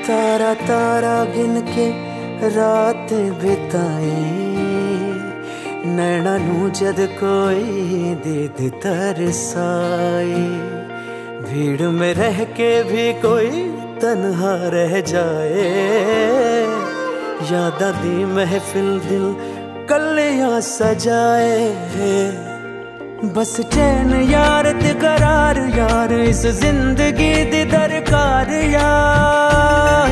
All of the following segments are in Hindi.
तारा तारा गिन के रात बिताए, नैना नू जद कोई दीद तरसाए, भीड़ में रह के भी कोई तन्हा रह जाए, याद दी महफिल दिल कलियां सजाए। बस चैन यार ते करार यार, इस जिंदगी दी दरकार यार।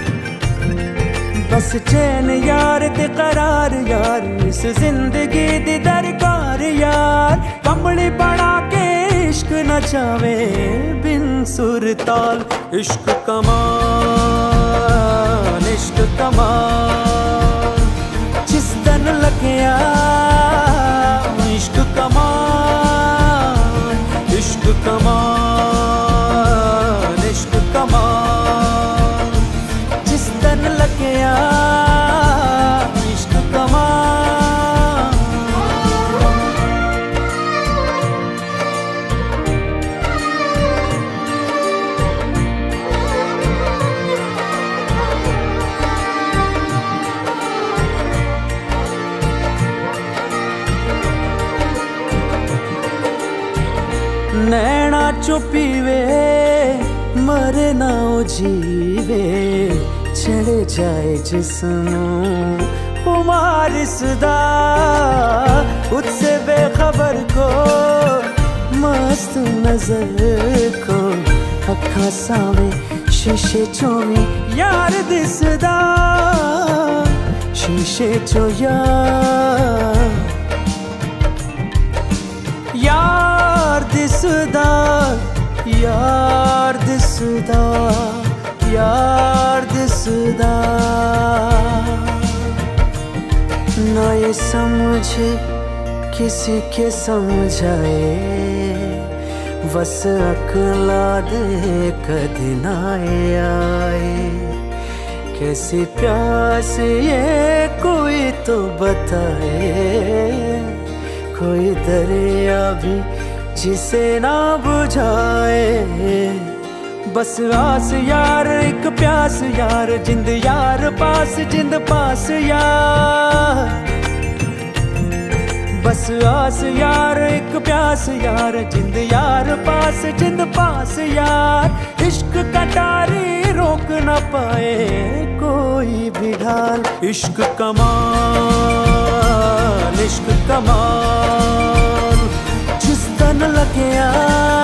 बस चैन यार ते करार यार, इस जिंदगी दी दरकार यार। कमली बना के इश्क नचावे बिन सुर ताल, इश्क कमाल इश्क कमाल, जिस दिन लग्या इश्क कमाल, इश्क कमाल इश्क कमाल, जिस दिन लग्या इश्क कमाल। नैना चुपीवे मरे ना जीवे, चढ़े जाए जिस्मों उमार सदा, उससे बेखबर को मस्त नजर को, अखा सावे शीशे चोवी यार दिसदा, शीशे चो यार दिसदा, यार दिसदा, यार दिसदा। ना ये समझे किसी के समझाए, बस अकला दे कदी ना आए। कैसी प्यास ये कोई तो बताए, कोई दरिया भी जिसे ना बुझाए। बस आस यार एक प्यास यार, जिंद यार पास जिंद पास यार। बस आस यार एक प्यास यार, जिंद यार पास जिंद पास यार। इश्क कटारी रोक न पाए कोई भी ढाल, इश्क कमाल इश्क कमाल, जिस दिन लग्या